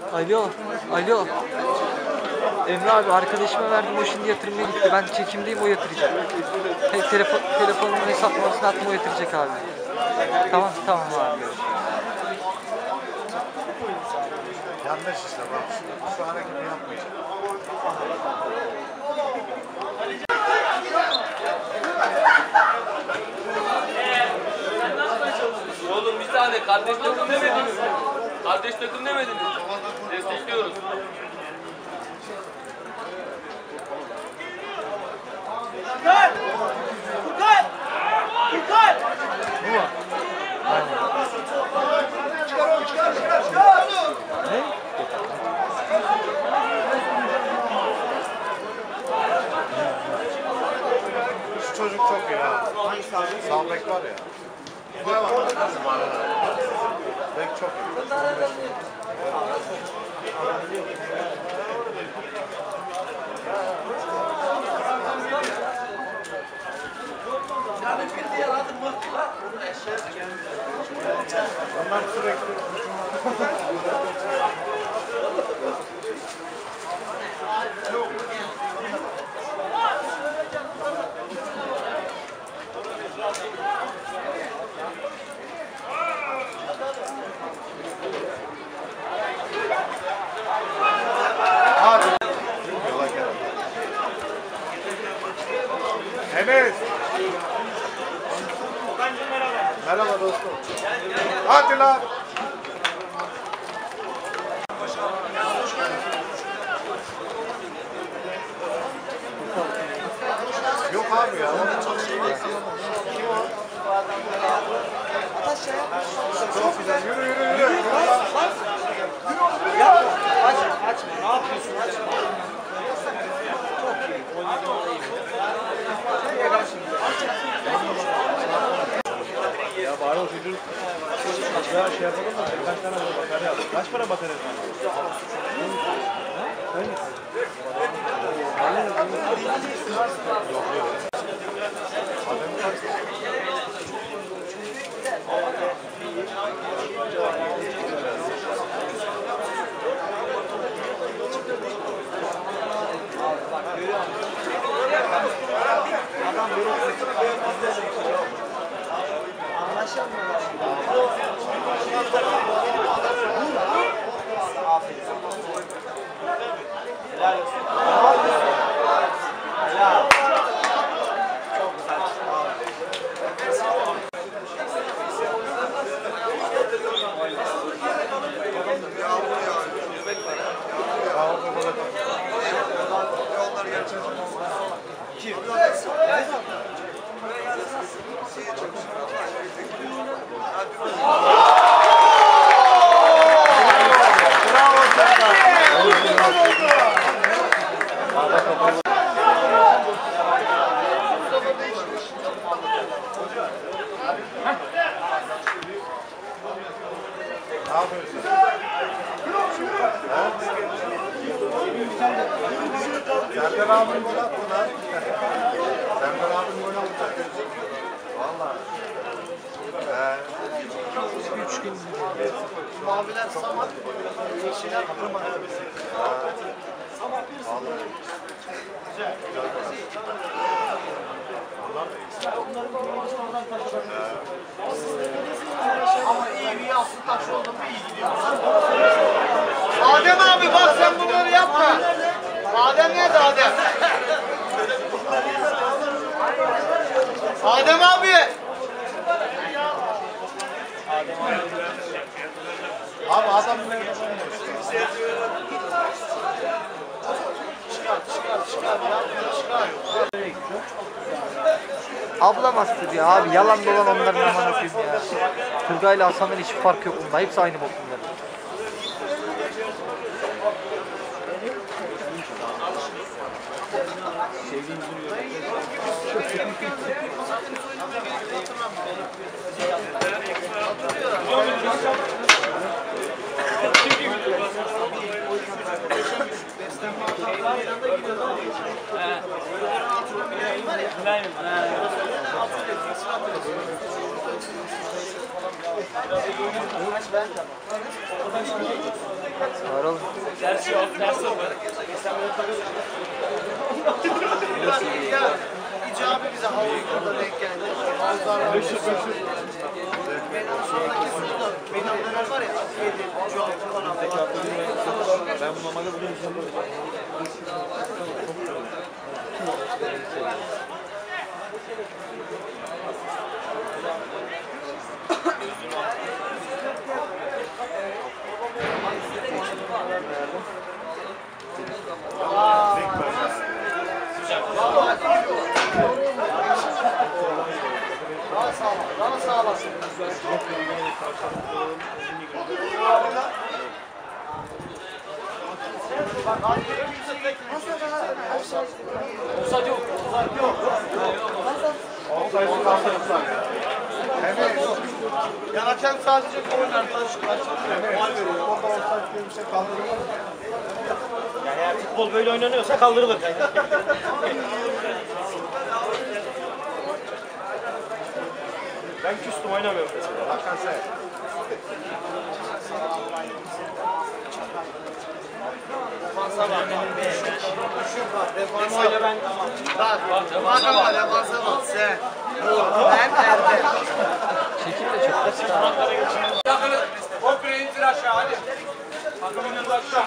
Alo, alo. Emre abi arkadaşıma verdim, o şimdi yatırmaya gitti. Ben çekimdeyim, o yatıracak. Telefonumun hesap numarasını attım, o yatıracak abi. Tamam, tamam abi. Yanlış işte bak. Şu hareketi yapmayacağım. Oğlum bir saniye, kardeş takım demediniz. Kardeş takım demediniz. Destekliyoruz. Furkan! Furkan! Furkan! Bu mu? Aynen. Ne? Şu çocuk çok iyi ha. Sağ bek var ya. Bek çok iyi. Onlar sürekli hadi. Enes. Merhaba dostum. Hadi lan. Yok abi ya. Çok güzel. Yürü yürü yürü. Ya açma. Ne yapıyorsun? Açma. Ya bari o çocuğun daha şey yapalım da birkaç tane batarya al. Kaç para batarya var? Serdar abim gol attı lan. Serdar abim gol attı. Valla. 3 gün. Maviler samat. Yeşiller kırma. Samat. Vallahi. Güzel. Ama iyi bir yassı taş oldu mu iyi gidiyor. Adem abi bak sen bunları yapma. Adem nerede Adem? Adem abi. Abi adam ne? Ablam astı diyor abi, yalan dolan onların aman okuyayım ya. Turgay'la Hasan'ın hiçbir farkı yok bunda, hepsi aynı bok bunlar. Var oğlum. Ders yok, ders yok. İcabı bize havuzda denk geldi. Havuzlar meşhur. Benim amcalar var ya, Atıfe'de, İcabı falan falan. Ben bu normalde bugün Daha sağ olasın. Musat yok. Ya hakem sadece oynar taşlar. yani eğer futbol böyle oynanıyorsa kaldırılır. Ben küstüm oynamıyorum mesela. Defansa bak. Düşün bak. Defansa Öyle ben tamam. bak ama defansa bak. Sen. Ben Erdem. Çekim de çok basit. O bire indir aşağı hadi. Takımın yanında aşağı.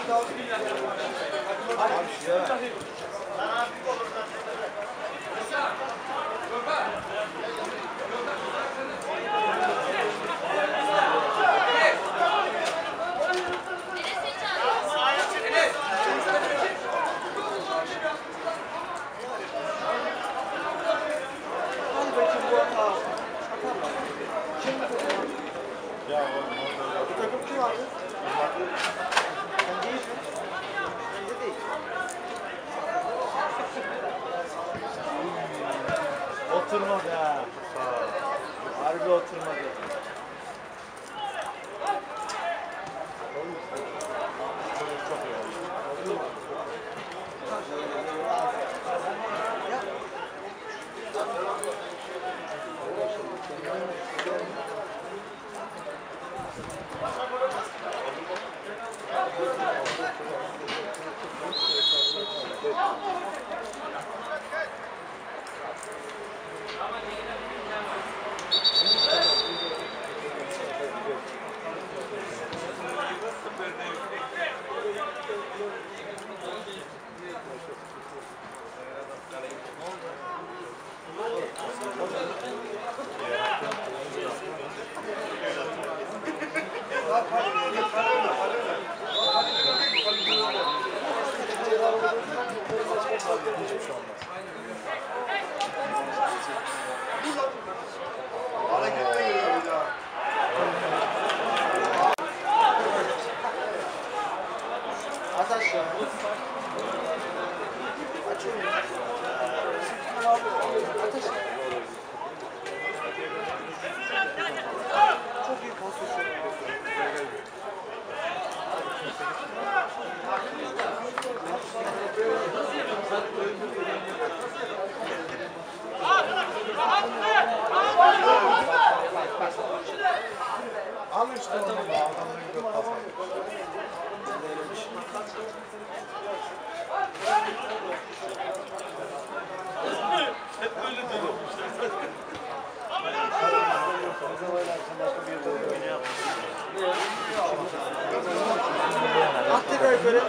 Oturmadı ha. Harbi oturmadı. Al işte onu da adamın gibi kafa. Attı böyle böyle.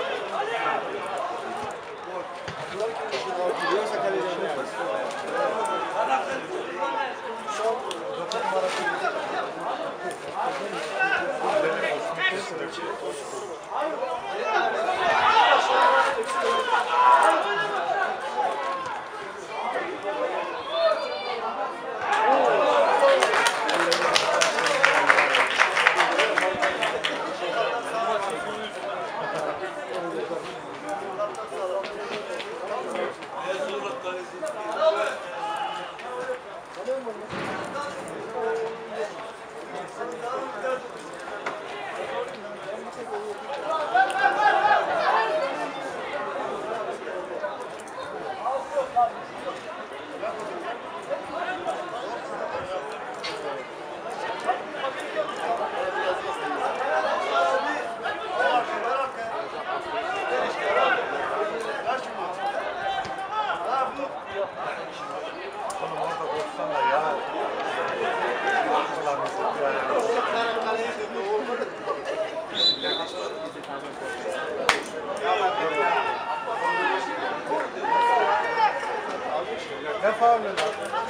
devam edin.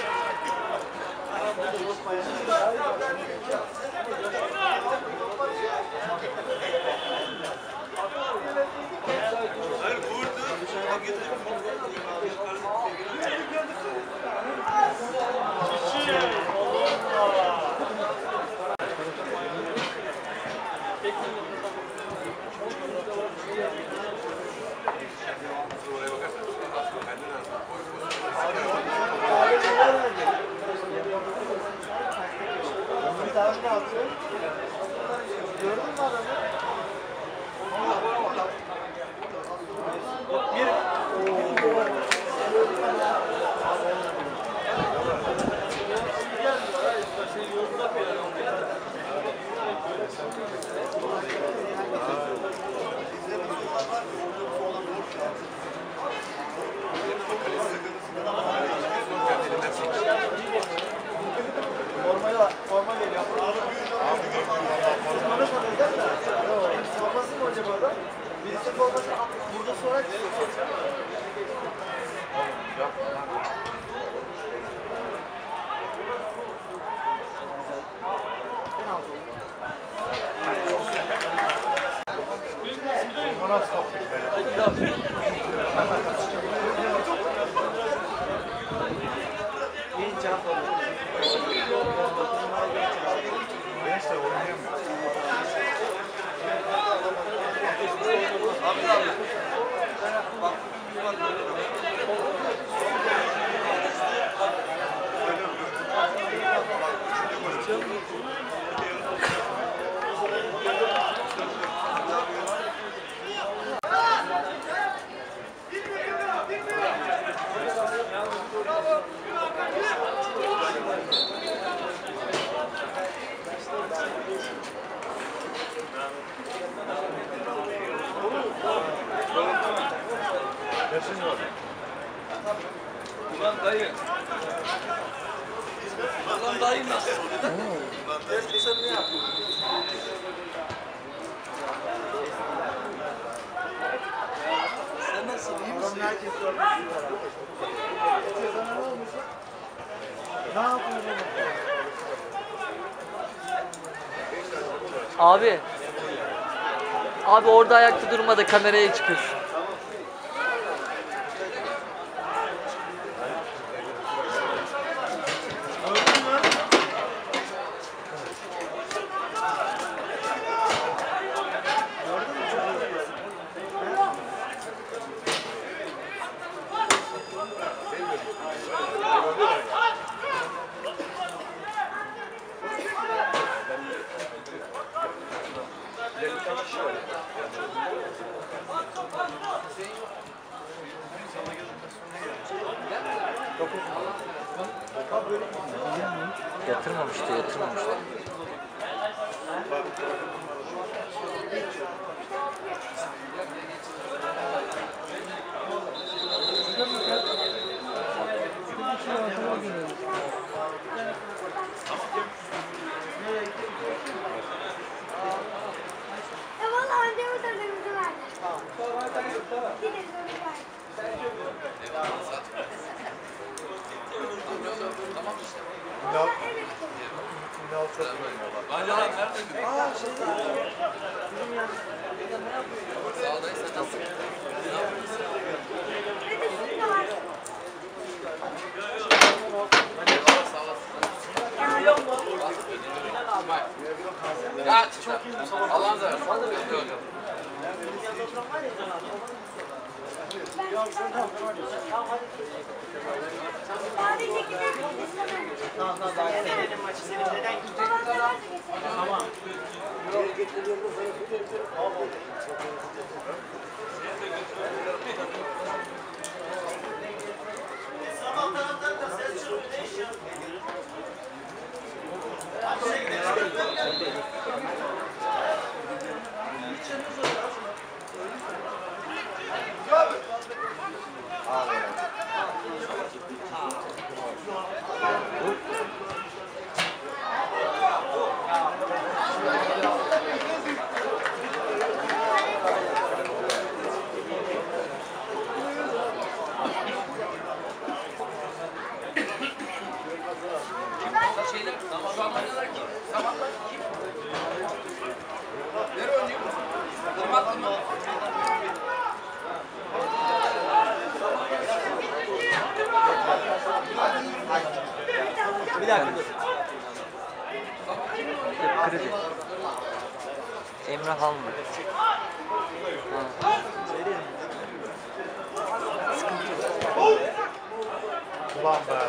Forma geliyor. Forması mı acaba da? Birisi forması burada sonra çıkıyor. Ulan dayı. Ulan dayı nasıl? Sen ne yapıyorsun? Sen nasıl? İyi misin? Ne yapıyorsun? Abi. Abi orada ayakta durma da kameraya çıkıyorsun. Yatırmamıştı. Valla önce bu dönemimizi verdi. Bir de Bancalar nerede? Sağdaysa nasıl? Ya Allah'ın seversen. Sadece gidelim. Tamam daha senin maçı senin neden Tamam. Sabah taraftan da ses çıkıyor. Ne iş ya? Hal mı? Ha. Ulan be.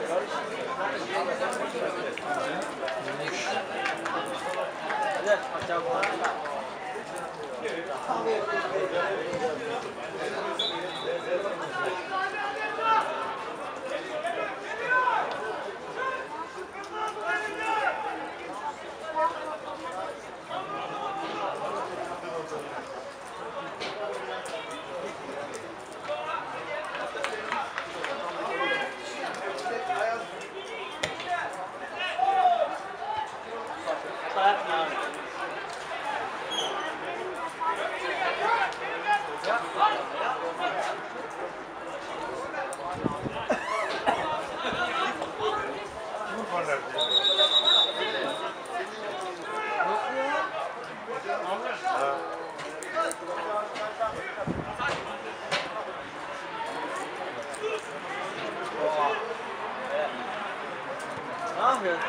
Ne yapıyorsun?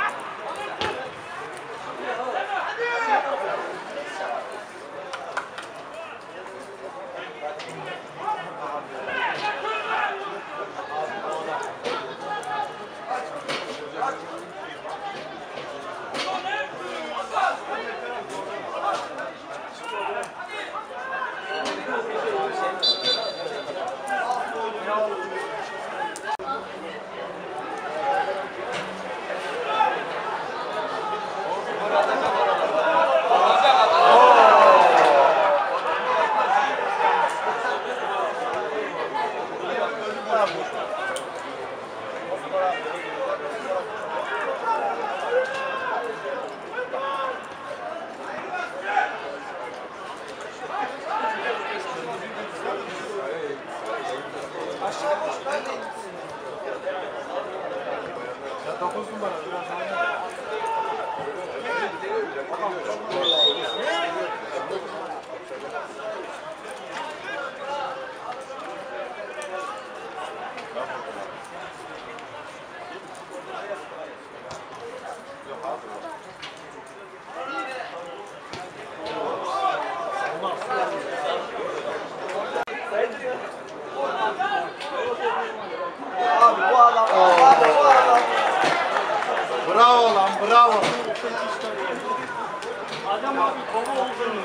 Ya 9 numara biraz oyna. Abi bu adam, abi bu adam. Bravo lan bravo. Adam abi konu olduğunu.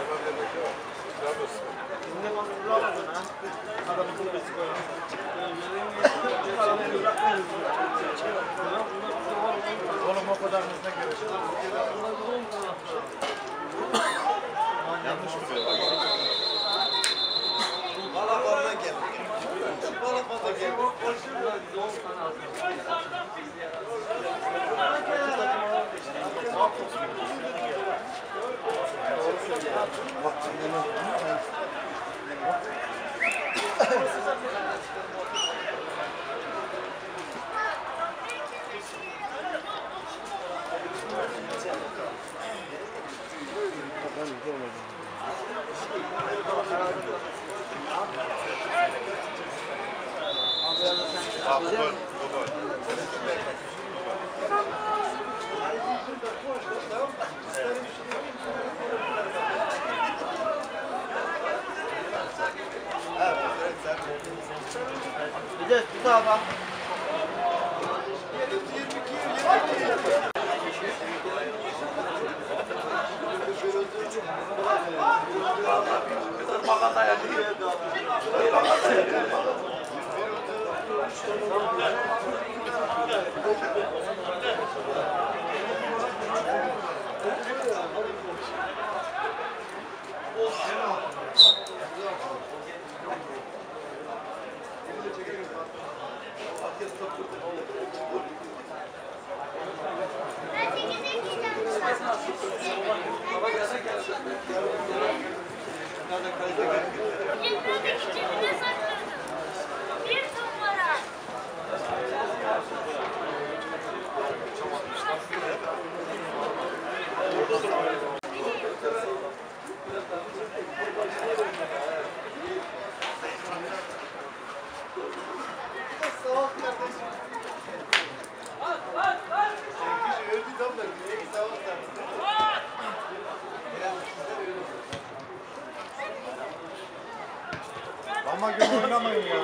Oğlum o kadar hızlı görüşürüz. Yanlış mı diyor? Balaban'dan geldi. Balaban'dan geldi. Bak dur, dur. Bir de tut abi. Ben çekirdek yiyeceğim. Cebimdeki cebine sakladım. Bir numara. Öldü tam da. Sağ ol sen. Ama gün oynamayın ya.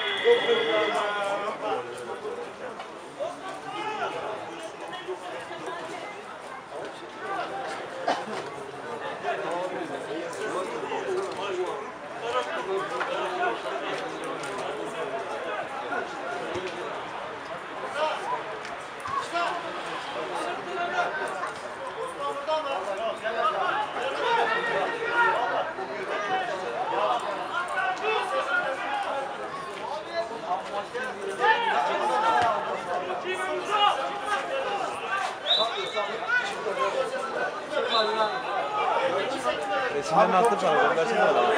Resimlerini attım sana, göndersene adamı.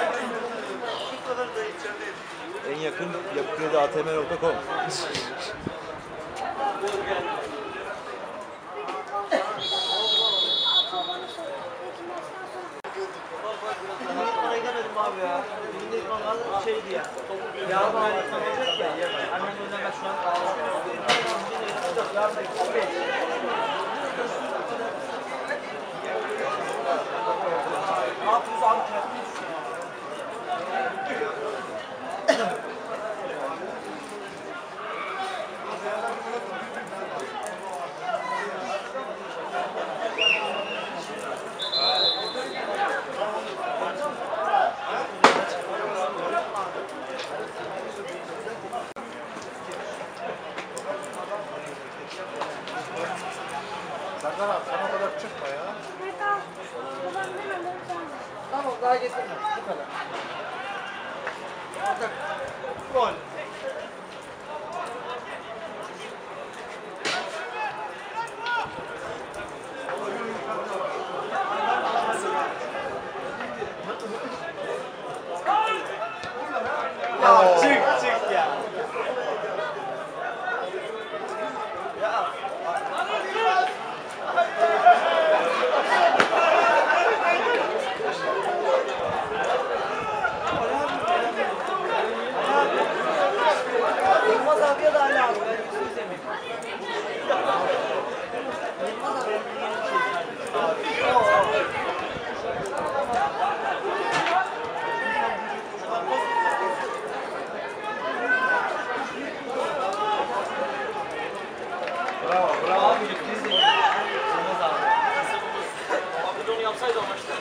En yakın yapıkredi.atm.com. Parayı demedim abi ya. Bizim de kanalda şeydi ya. Yarın aynı olacak ya. Annem o yüzden ben şu an ne yapıyoruz abi? Serdar abi sana kadar çıkma ya. Evet al. Babamdan alıp sonra. Tamam daha getirme. Bu kadar. Gol. Ya çık ya. Yılmaz abiye de Ali abi. Ben yüzünü izlemeyeyim. Yılmaz abi yeni bir şey abi. Bravo bravo. Abi yüzünü izlemeyeyim. Yılmaz abi. Abi de onu yapsaydı o maçta.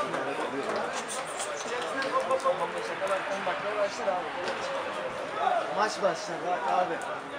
Şakalar 10 dakika başlar abi. Maç başladı bak abi.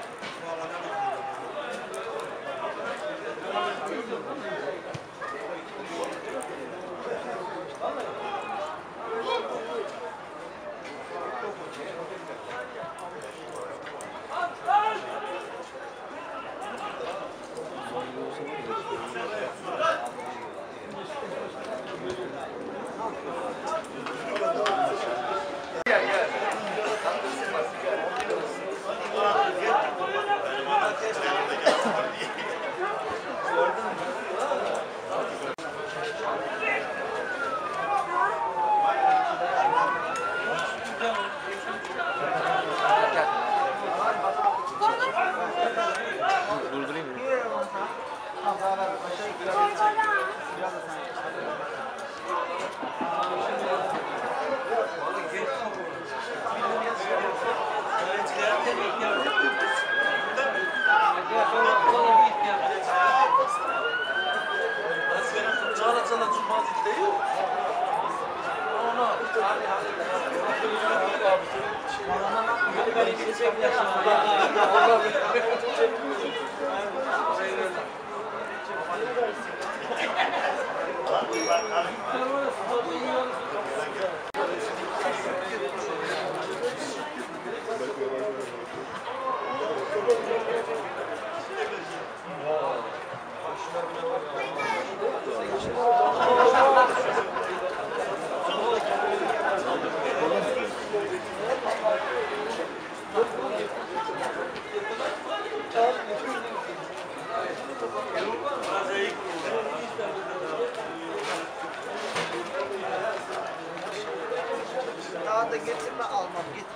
Daha da getirme almam git.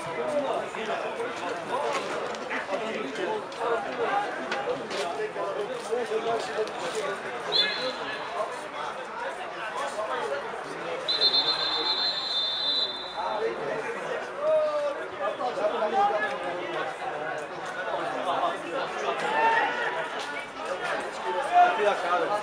Bir dakika abi.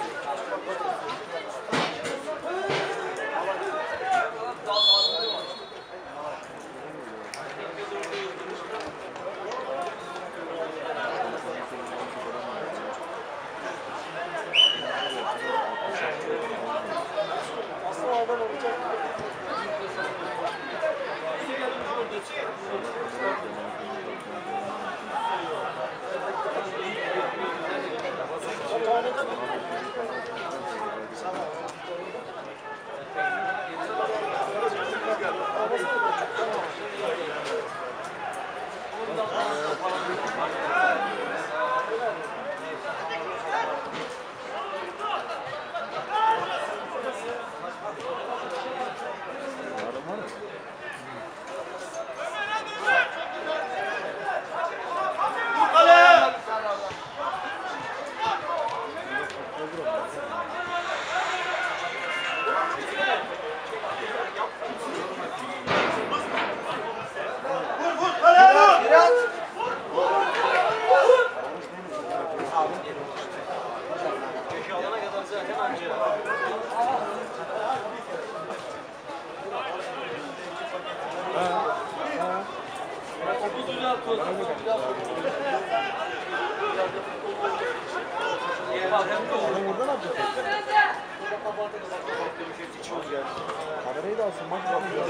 Kamerayı da alsın. Maç yapmıyor.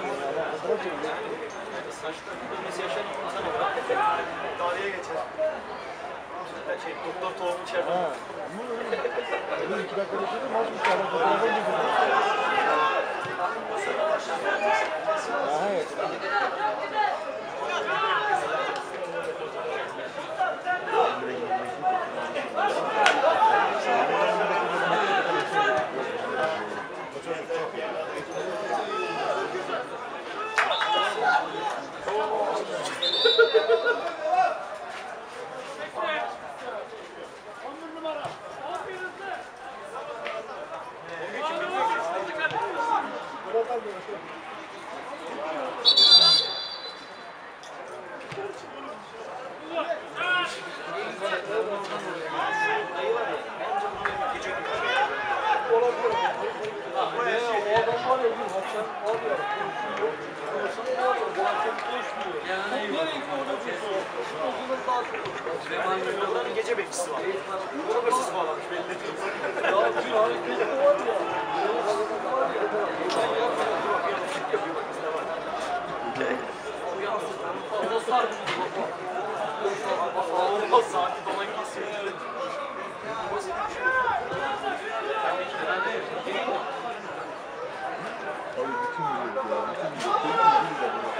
Tarihe geçer. Doktor tohumu içeride. Ha. Bunu 2 dakika geçirdi. Maç bitti. Adam fotoğrafa girdi. Ha, evet. Süleyman'ın gece bekçisi var. Çok hırsız bağlamış belli. Allah saati dolan kesiyor. Abi bütün millet ya. Bütün millet.